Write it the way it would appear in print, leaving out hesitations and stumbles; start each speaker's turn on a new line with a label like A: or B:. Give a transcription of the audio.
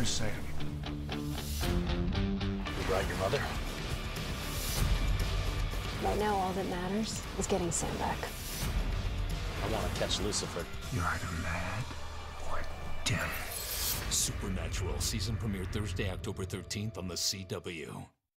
A: to say?
B: You brought your mother?
C: Right now, all that matters is getting Sam back.
B: I want to catch Lucifer.
A: You're either mad or dead.
D: Supernatural season premiere Thursday, October 13th on the CW.